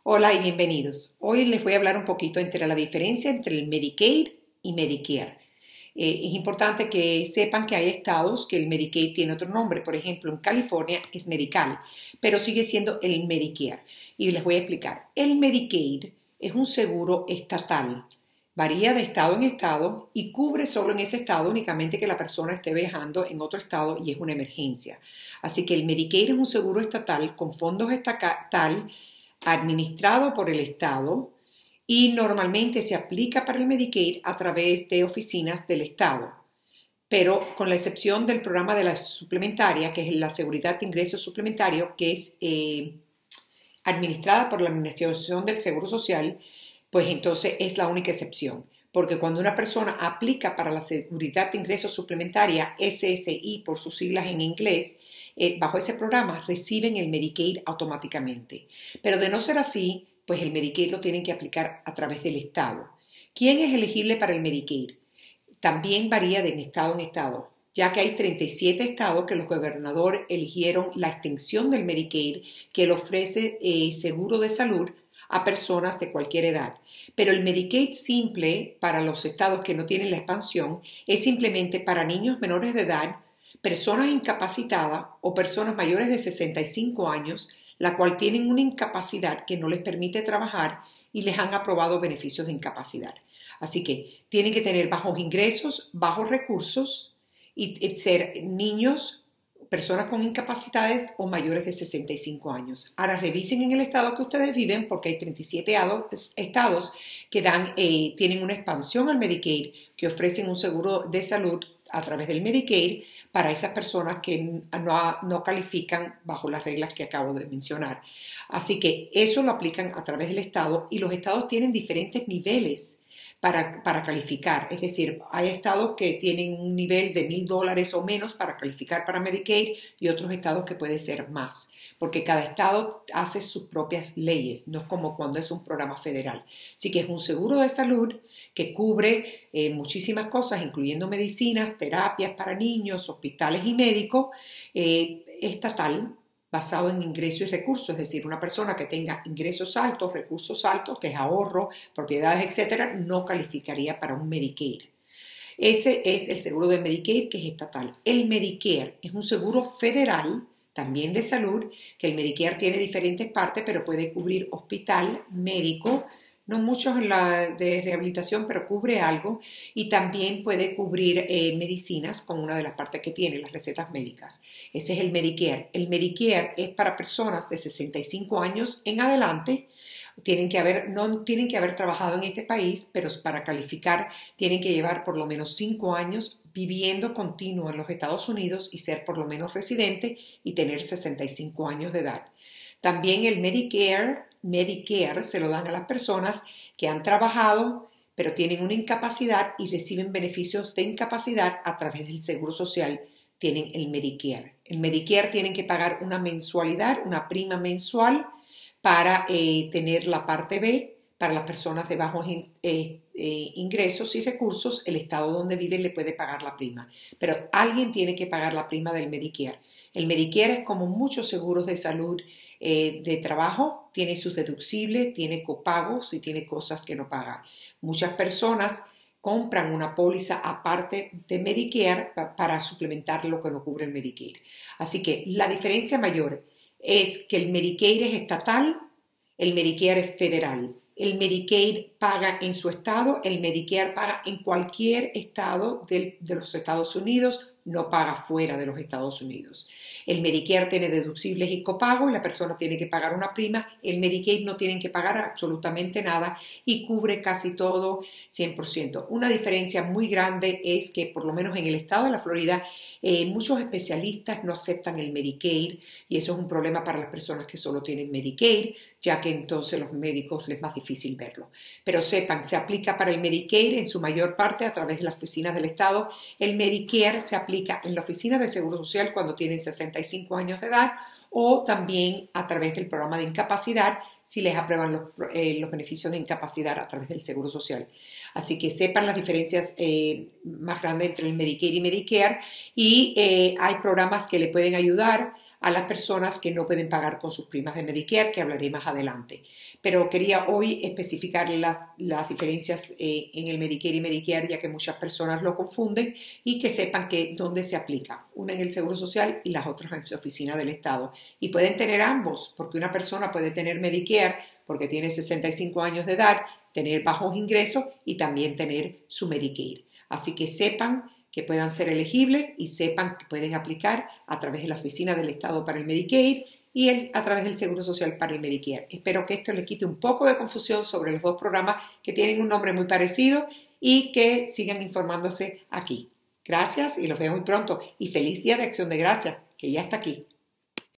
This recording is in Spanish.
Hola y bienvenidos. Hoy les voy a hablar un poquito entre la diferencia entre el Medicaid y Medicare. Es importante que sepan que hay estados que el Medicaid tiene otro nombre. Por ejemplo, en California es Medical, pero sigue siendo el Medicare. Y les voy a explicar. El Medicaid es un seguro estatal. Varía de estado en estado y cubre solo en ese estado únicamente que la persona esté viajando en otro estado y es una emergencia. Así que el Medicaid es un seguro estatal con fondos estatal administrado por el Estado y normalmente se aplica para el Medicaid a través de oficinas del Estado, pero con la excepción del programa de la suplementaria, que es la seguridad de ingresos suplementario, que es administrada por la Administración del Seguro Social, pues entonces es la única excepción. Porque cuando una persona aplica para la seguridad de ingresos suplementaria, SSI por sus siglas en inglés, bajo ese programa reciben el Medicaid automáticamente. Pero de no ser así, pues el Medicaid lo tienen que aplicar a través del Estado. ¿Quién es elegible para el Medicaid? También varía de estado en estado, ya que hay 37 estados que los gobernadores eligieron la extensión del Medicaid que le ofrece seguro de salud a personas de cualquier edad. Pero el Medicaid simple para los estados que no tienen la expansión es simplemente para niños menores de edad, personas incapacitadas o personas mayores de 65 años, la cual tienen una incapacidad que no les permite trabajar y les han aprobado beneficios de incapacidad. Así que tienen que tener bajos ingresos, bajos recursos y ser niños, personas con incapacidades o mayores de 65 años. Ahora revisen en el estado que ustedes viven porque hay 37 estados que tienen una expansión al Medicaid, que ofrecen un seguro de salud a través del Medicaid para esas personas que no califican bajo las reglas que acabo de mencionar. Así que eso lo aplican a través del estado y los estados tienen diferentes niveles para calificar. Es decir, hay estados que tienen un nivel de $1,000 o menos para calificar para Medicaid y otros estados que puede ser más, porque cada estado hace sus propias leyes, no es como cuando es un programa federal. Así que es un seguro de salud que cubre muchísimas cosas, incluyendo medicinas, terapias para niños, hospitales y médicos, estatal, basado en ingresos y recursos, es decir, una persona que tenga ingresos altos, recursos altos, que es ahorro, propiedades, etcétera, no calificaría para un Medicaid. Ese es el seguro de Medicaid, que es estatal. El Medicare es un seguro federal, también de salud, que el Medicare tiene diferentes partes, pero puede cubrir hospital, médico, no muchos en la de rehabilitación, pero cubre algo, y también puede cubrir medicinas con una de las partes que tiene, las recetas médicas. Ese es el Medicare. El Medicare es para personas de 65 años en adelante. No tienen que haber trabajado en este país, pero para calificar tienen que llevar por lo menos 5 años viviendo continuo en los Estados Unidos y ser por lo menos residente y tener 65 años de edad. También el Medicare se lo dan a las personas que han trabajado pero tienen una incapacidad y reciben beneficios de incapacidad a través del Seguro Social. Tienen el Medicare. El Medicare tienen que pagar una mensualidad, una prima mensual para tener la parte B. Para las personas de bajos ingresos y recursos, el estado donde viven le puede pagar la prima. Pero alguien tiene que pagar la prima del Medicare. El Medicare es como muchos seguros de salud de trabajo, tiene sus deducibles, tiene copagos y tiene cosas que no paga. Muchas personas compran una póliza aparte de Medicare para suplementar lo que no cubre el Medicaid. Así que la diferencia mayor es que el Medicaid es estatal, el Medicare es federal. El Medicaid paga en su estado, el Medicare paga en cualquier estado de los Estados Unidos, no paga fuera de los Estados Unidos. El Medicare tiene deducibles y copagos, la persona tiene que pagar una prima, el Medicaid no tienen que pagar absolutamente nada y cubre casi todo 100%. Una diferencia muy grande es que por lo menos en el estado de la Florida muchos especialistas no aceptan el Medicaid y eso es un problema para las personas que solo tienen Medicaid, ya que entonces los médicos les es más difícil verlo. Pero sepan, se aplica para el Medicaid en su mayor parte a través de las oficinas del Estado. El Medicare se aplica en la oficina de Seguro Social cuando tienen 65 años de edad o también a través del programa de incapacidad si les aprueban los beneficios de incapacidad a través del Seguro Social. Así que sepan las diferencias más grandes entre el Medicaid y Medicare y hay programas que le pueden ayudar a las personas que no pueden pagar con sus primas de Medicare, que hablaré más adelante. Pero quería hoy especificar las diferencias en el Medicare y Medicare, ya que muchas personas lo confunden, y que sepan que dónde se aplica, una en el Seguro Social y las otras en su oficina del Estado. Y pueden tener ambos, porque una persona puede tener Medicare porque tiene 65 años de edad, tener bajos ingresos y también tener su Medicaid. Así que sepan que puedan ser elegibles y sepan que pueden aplicar a través de la Oficina del Estado para el Medicaid y a través del Seguro Social para el Medicare. Espero que esto les quite un poco de confusión sobre los dos programas que tienen un nombre muy parecido y que sigan informándose aquí. Gracias y los veo muy pronto. Y feliz Día de Acción de Gracias, que ya está aquí.